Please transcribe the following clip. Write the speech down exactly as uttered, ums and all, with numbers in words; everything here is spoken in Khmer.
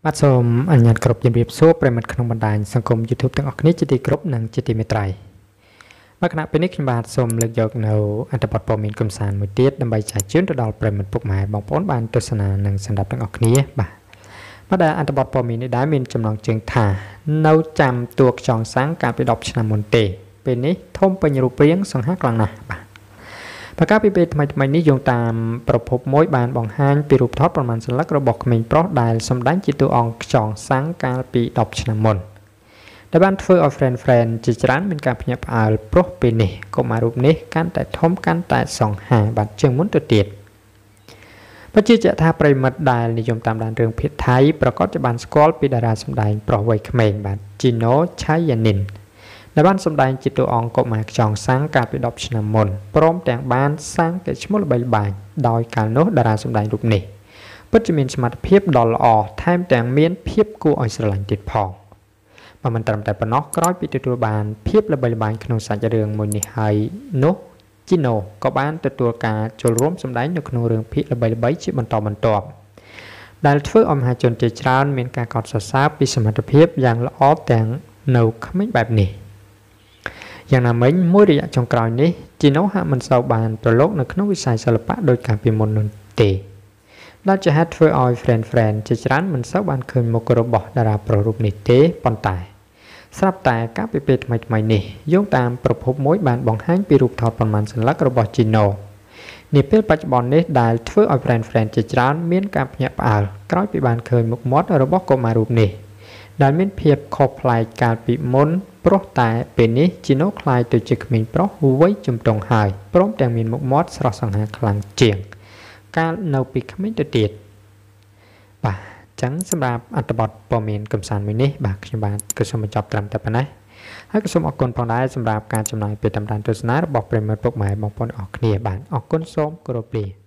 បាទសូមអនុញ្ញាតគ្រប់ជំរាបសួរប្រិមិត្តក្នុងបណ្ដាញសង្គម YouTube ទាំងអស់គ្នាជាទីគោរពនិងជាទីមេត្រីបាទគណៈពេលនេះខ្ញុំបាទសូមលើកយកនៅអត្ថបទព័ត៌មានកំសាន្តមួយទៀតដើម្បីចែកជូនទៅដល់ប្រិមិត្តពុកម៉ែបងប្អូនបានទស្សនានិងស្ដាប់ទាំងអស់គ្នាបាទបាទដែលអត្ថបទព័ត៌មាននេះដែរមានចំណងជើងថានៅចាំតួខ្យងសាំងកាលពីដប់ឆ្នាំមុនទេពេលនេះធំពេញរូបរាងសង្ហាខ្លាំងណាស់បាទប្រកាសពីពេលថ្មីថ្មីនេះយោងតាមប្រភពមួយបានបង្ហាញពីរូបថតប្រមាណសន្លឹករបស់ក្មេងប្រុសដែលសម្ដែងជាតួអង្គខ្យងសាំងកាលពីដប់ឆ្នាំមុនដែលបានធ្វើឲ្យ friend friend ជាច្រើនមានការភ្ញាក់ផ្អើលព្រោះពេលនេះកុមាររូបនេះកាន់តែធំកាន់តែសង្ហាបាទជាងមុនទៅទៀតបញ្ជាក់ថាប្រិមិត្តដែលនិយមតាមដានរឿងភាគថៃប្រកាសជាបានស្គាល់ពីតារាសម្ដែងប្រុសវ័យក្មេងបាទ Chino Chayaninដែលបានសម្ដែងជាតួអង្គកុមារខ្យងសាំងកាលពីដប់ឆ្នាំមុនព្រមទាំងបានសាងកេរ្តិ៍ឈ្មោះល្បីល្បាញដោយកាលនោះតារាសម្ដែងរូបនេះពិតជាមានសមត្ថភាពដ៏ល្អថែមទាំងមានភាពគួរឲ្យស្រឡាញ់ទៀតផងបើមិនត្រឹមតែប៉ុណ្ណោះក្រោយពីទទួលបានភាពល្បីល្បាញក្នុងសាច់រឿងមួយនេះហើយនោះ Chino ក៏បានទទួលការចូលរួមសម្ដែងនៅក្នុងរឿងភាគល្បីៗជាបន្តបន្ទាប់ដែលធ្វើឲ្យមហាជនជាច្រើនមានការកោតសរសើរពីសមត្ថភាពយ៉ាងល្អទាំងនៅក្មេងបែបនេះយ៉ាងណាមិញមួយរយៈចុងក្រោយនេះ Chino ហាក់មិនសូវបានប្រឡូកនៅក្នុងវិស័យសិល្បៈដោយកាលពីមុននោះទេដែលជាហេតុធ្វើឲ្យ friend friend ជាច្រើនមិនសូវបានឃើញមុខរបស់តារាប្រុសរូបនេះទេប៉ុន្តែស្រាប់តែកាលពីពេលថ្មីថ្មីនេះយោងតាមប្រភពមួយបានបង្ហាញពីរូបថតប្រមាណសន្លឹករបស់ Chino នាពេលបច្ចុប្បន្ននេះដែលធ្វើឲ្យ friend friend ជាច្រើនមានការភ្ញាក់ផ្អើលក្រោយពីបានឃើញមុខមាត់របស់កុមាររូបនេះដែលមានភាពខុសប្លែកកាលពីមុនព្រោះតែពេលនេះ Chino ខ្លាយទៅជាក្មេងប្រុសវ័យជំទង់ហើយព្រមទាំងមានមុខមាត់ស្រស់សង្ហាខ្លាំងជាងកាលនៅពីក្មេងទៅទៀតបាទអញ្ចឹងសម្រាប់អត្ថបទព័ត៌មានកំសាន្តមួយនេះបាទខ្ញុំបាទក៏សូមបញ្ចប់ត្រឹមតែប៉ុណ្ណេះហើយក៏សូមអរគុណផងដែរសម្រាប់ការចំណាយពេលតាមដានទស្សនារបស់ប្រិយមិត្តពុកម៉ែបងប្អូនអរគ្នាបាទអរគុណសូមគោរពលា